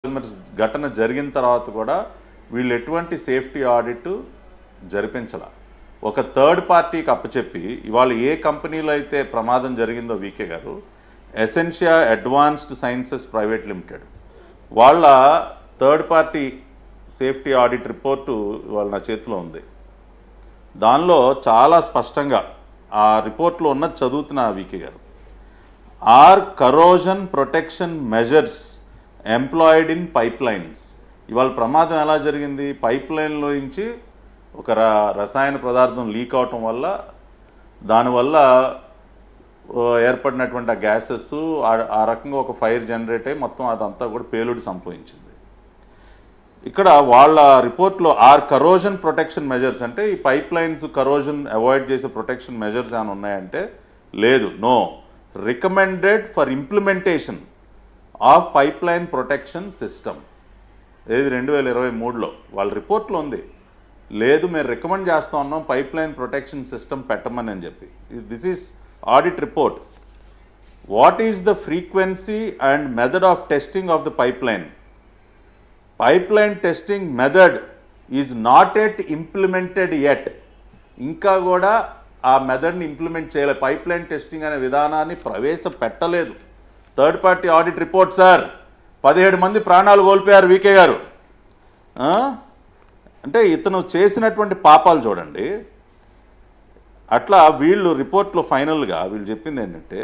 మరి ఘటన జరిగిన తర్వాత కూడా వీళ్ళు ఎటువంటి సేఫ్టీ ఆడిట్ జరిపించాల. ఒక థర్డ్ పార్టీకి అప్పచెప్పి ఇవాళ ఏ కంపెనీలో అయితే ప్రమాదం జరిగిందో వీకే గారు, Essentia advanced sciences private limited వాళ్ళ third party safety audit report ఇవాళ నా చేతిలో ఉంది. దానిలో చాలా స్పష్టంగా ఆ రిపోర్ట్లో ఉన్నది చదువుతున్న వీకే గారు. Are corrosion protection measures employed in pipe lines. ఇవాళ ప్రమాదం ఎలా జరిగింది? పైప్ లైన్లో నుంచి ఒక రసాయన పదార్థం లీక్ అవటం వల్ల దానివల్ల ఏర్పడినటువంటి ఆ గ్యాసెస్ ఆ రకంగా ఒక ఫైర్ జనరేట్ అయ్యి మొత్తం అదంతా కూడా పేలుడు సంభవించింది. ఇక్కడ వాళ్ళ రిపోర్ట్లో ఆర్ కరోజన్ ప్రొటెక్షన్ మెజర్స్ అంటే ఈ పైప్ లైన్స్ కరోజన్ అవాయిడ్ చేసే ప్రొటెక్షన్ మెజర్స్ ఏమైనా ఉన్నాయంటే లేదు, no, recommended for implementation of pipe line protection system. ఏది 2023లో వాళ్ళ రిపోర్ట్లో ఉంది. లేదు, మేము రికమెండ్ చేస్తూ ఉన్నాం పైప్ లైన్ ప్రొటెక్షన్ సిస్టమ్ పెట్టమని అని చెప్పి. This is audit report. What is the frequency and method of testing of the pipe line? Pipe line testing method is not at implemented at. ఇంకా కూడా ఆ మెథడ్ని ఇంప్లిమెంట్ చేయలేదు. పైప్ లైన్ టెస్టింగ్ అనే విధానాన్ని ప్రవేశపెట్టలేదు. Third party audit report sir. 17 మంది ప్రాణాలు కోల్పోయారు వీకే గారు. అంటే ఇతను చేసినటువంటి పాపాలు చూడండి. అట్లా వీళ్ళు రిపోర్ట్లో ఫైనల్గా వీళ్ళు చెప్పింది ఏంటంటే,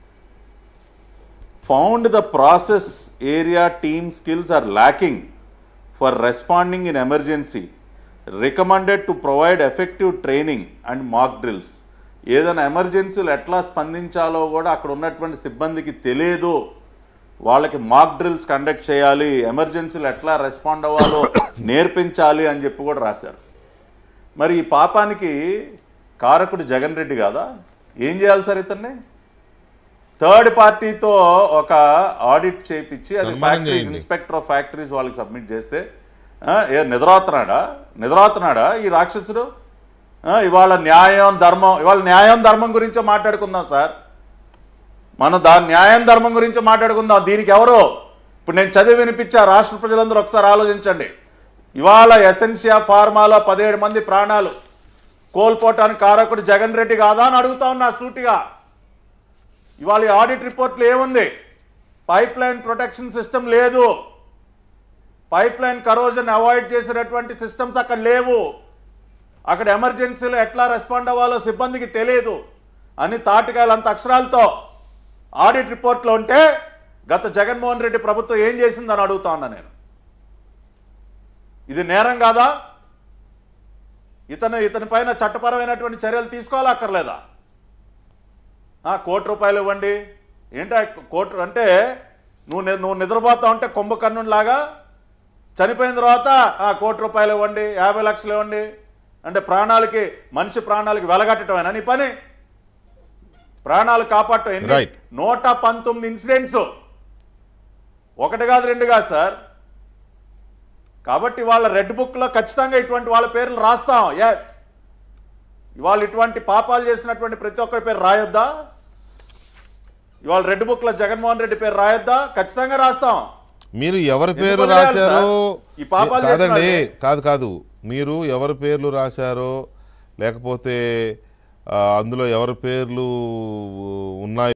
found the process area team skills are lacking for responding in emergency, recommended to provide effective training and mock drills. ఏదైనా ఎమర్జెన్సీలు ఎట్లా స్పందించాలో కూడా అక్కడ ఉన్నటువంటి సిబ్బందికి తెలియదు. వాళ్ళకి మాక్ డ్రిల్స్ కండక్ట్ చేయాలి, ఎమర్జెన్సీలు ఎట్లా రెస్పాండ్ అవ్వాలో నేర్పించాలి అని చెప్పి కూడా రాశారు. మరి ఈ పాపానికి కారకుడు జగన్ రెడ్డి కాదా? ఏం చేయాలి సార్ ఇతన్ని? థర్డ్ పార్టీతో ఒక ఆడిట్ చేయించి అది ఫ్యాక్టరీస్ ఇన్స్పెక్టర్ ఆఫ్ ఫ్యాక్టరీస్ వాళ్ళకి సబ్మిట్ చేస్తే నిద్రపోతున్నాడా ఈ రాక్షసుడు? ఇవాళ న్యాయం ధర్మం గురించే మాట్లాడుకుందాం సార్. మనం న్యాయం ధర్మం గురించి మాట్లాడుకుందాం. దీనికి ఎవరు? ఇప్పుడు నేను చదివి వినిపించా, రాష్ట్ర ప్రజలందరూ ఒకసారి ఆలోచించండి. ఇవాళ ఎసెన్షియా ఫార్మాలో 17 మంది ప్రాణాలు కోల్పోవటానికి కారకుడు జగన్ రెడ్డి కాదా అని అడుగుతా ఉన్నా సూటిగా. ఇవాళ ఈ ఆడిట్ రిపోర్ట్లో ఏముంది? పైప్ లైన్ ప్రొటెక్షన్ సిస్టమ్ లేదు, పైప్ లైన్ కరోజన్ అవాయిడ్ చేసేటటువంటి సిస్టమ్స్ అక్కడ లేవు, అక్కడ ఎమర్జెన్సీలో ఎట్లా రెస్పాండ్ అవ్వాలో సిబ్బందికి తెలియదు అని తాటికాయలంత అక్షరాలతో ఆడిట్ రిపోర్ట్లో ఉంటే గత జగన్మోహన్ రెడ్డి ప్రభుత్వం ఏం చేసిందని అడుగుతా ఉన్నా నేను. ఇది నేరం కాదా? ఇతని పైన చట్టపరమైనటువంటి చర్యలు తీసుకోవాలా అక్కర్లేదా? ₹1 ఇవ్వండి ఏంటి? కోటి అంటే నువ్వు నిద్రపోతా ఉంటే కుంభకర్ణులాగా చనిపోయిన తర్వాత ₹1 ఇవ్వండి, 50 లక్షలు ఇవ్వండి అంటే మనిషి ప్రాణాలకి వెలగట్టడమేనా నీ పని? ప్రాణాలు కాపాడటం ఎన్ని? 119 ఇన్సిడెంట్స్, 1 కాదు 2 కాదు సార్. కాబట్టి వాళ్ళ రెడ్ బుక్లో ఖచ్చితంగా ఇటువంటి వాళ్ళ పేర్లు రాస్తాం. ఎస్, ఇవాళ ఇటువంటి పాపాలు చేసినటువంటి ప్రతి ఒక్కరి పేరు రాయొద్దా? ఇవాళ రెడ్ బుక్లో జగన్మోహన్ రెడ్డి పేరు రాయొద్దా? ఖచ్చితంగా రాస్తాం. మీరు ఎవరి పేరు రాశారో కాదండి, కాదు మీరు ఎవరి పేర్లు రాశారో లేకపోతే అందులో ఎవరి పేర్లు ఉన్నాయి